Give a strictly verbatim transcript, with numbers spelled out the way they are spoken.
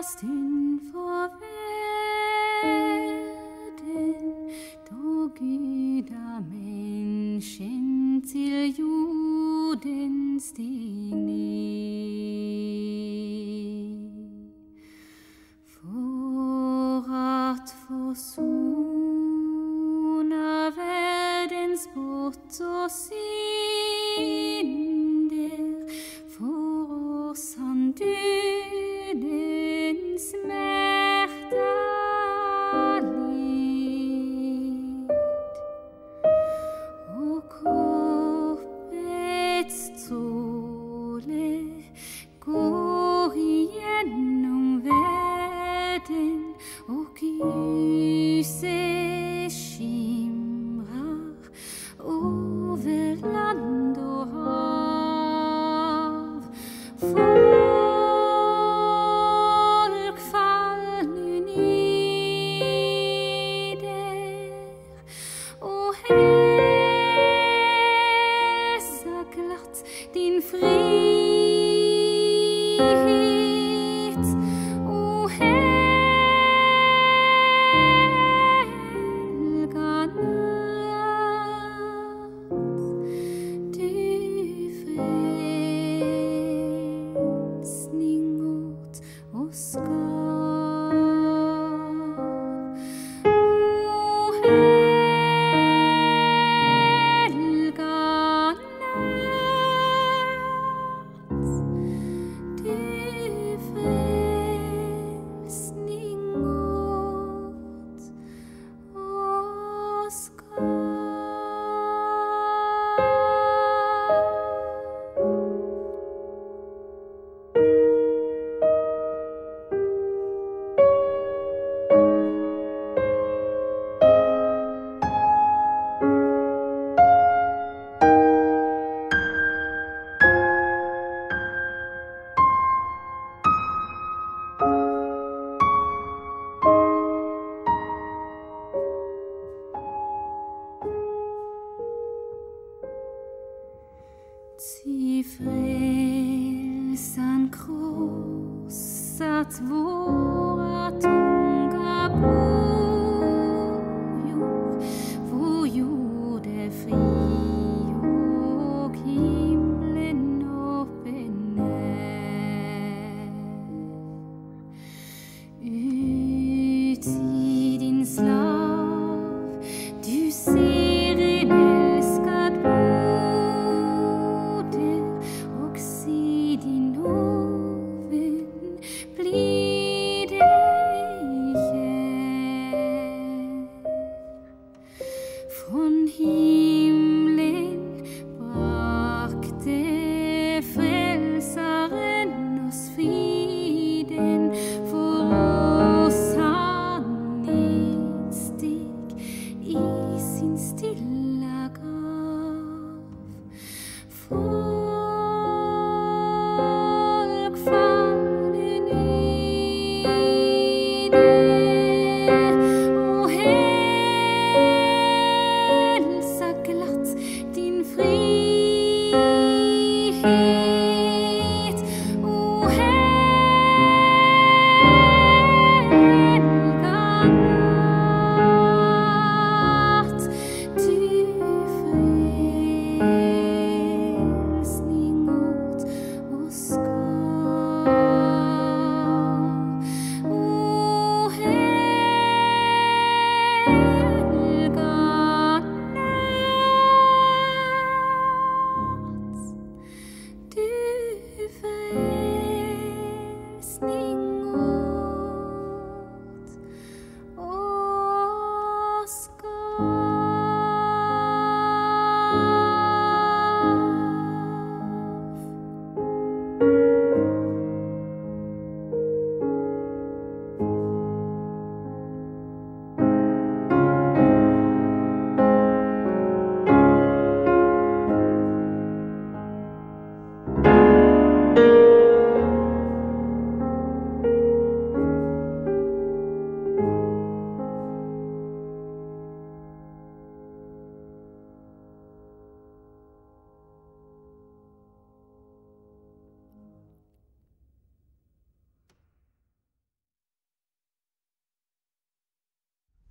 stund for verden, da Gud av mennesken til jorden steg ned, for at forsona verdens brott og synder, for oss han dødens smerte led, og kroppets stråle går igjennom verden, og lyset skimrer over land og hav. Folk faller neder og hilser glatt din frihet, o helga natt, du frelsning åt oss gav. O helga natt, du frelsning åt oss gav. Ty frelsan krossat våra tunga bojor, vår jord är fri och himlen öppen är. Ut i din slav du ser en älskad moder, och se din oven blir dig kär. Från himlen brakte frälsaren oss friden, för oss han nedsteg i sin stilla grav. Folk faller neder og hilser glatt din frihet, o helga natt, du frelsning åt oss gav. O helga natt, du frelsning åt oss gav.